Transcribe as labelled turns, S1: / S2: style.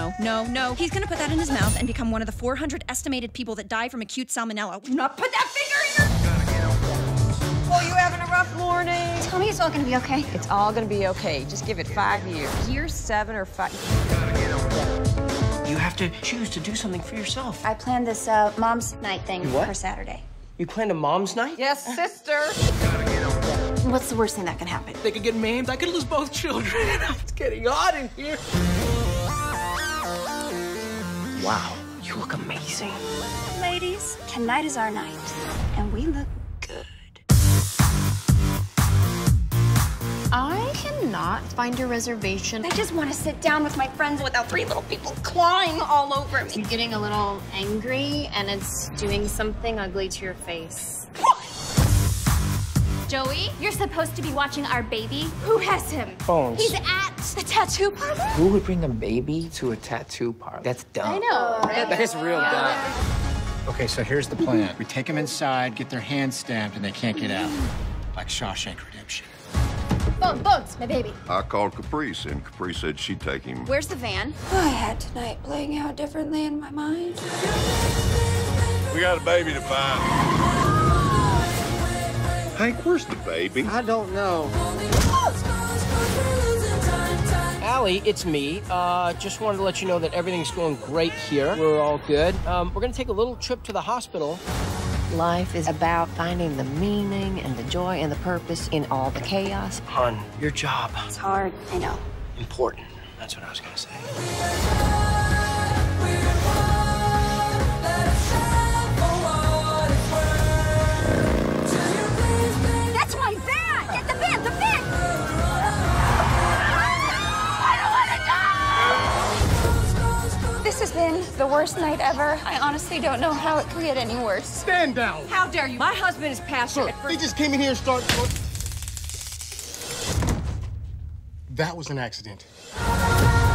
S1: no. He's gonna put that in his mouth and become one of the 400 estimated people that die from acute salmonella. Not put that finger in your...
S2: Oh, you having a rough morning?
S3: Tell me it's all gonna be okay.
S2: It's all gonna be okay. Just give it 5 years. Year 7 or 5.
S4: You have to choose to do something for yourself.
S3: I planned this mom's night thing
S4: What?
S3: for Saturday.
S4: You planned a mom's night?
S2: Yes, sister.
S3: What's the worst thing that can happen?
S4: They could get maimed. I could lose both children. It's getting hot in here. Wow, you look amazing.
S3: Ladies, tonight is our night, and we look good.
S5: I cannot find a reservation.
S3: I just want to sit down with my friends without 3 little people clawing all over me.
S5: You're getting a little angry, and it's doing something ugly to your face.
S3: Joey, you're supposed to be watching our baby. Who has him?
S4: Bones.
S3: He's at the tattoo parlor.
S4: Who would bring a baby to a tattoo parlor? That's dumb.
S5: I know, right?
S4: That is real dumb.
S6: Okay, so here's the plan. We take them inside, get their hands stamped, and they can't get out. Like Shawshank Redemption.
S5: Bones, my baby.
S7: I called Caprice, and Caprice said she'd take him.
S3: Where's the van? I had tonight playing out differently in my mind.
S7: We got a baby to find. Hank, where's the baby?
S4: I don't know. Allie, it's me. Just wanted to let you know that everything's going great here. We're all good. We're gonna take a little trip to the hospital.
S2: Life is about finding the meaning and the joy and the purpose in all the chaos.
S4: Hon, your job.
S3: It's hard, I know.
S4: Important. That's what I was gonna say.
S3: That's my van! Get the van! The van! This has been the worst night ever. I honestly don't know how it could get any worse.
S6: Stand down.
S2: How dare you? My husband is pastor.
S6: He just came in here and started... That was an accident.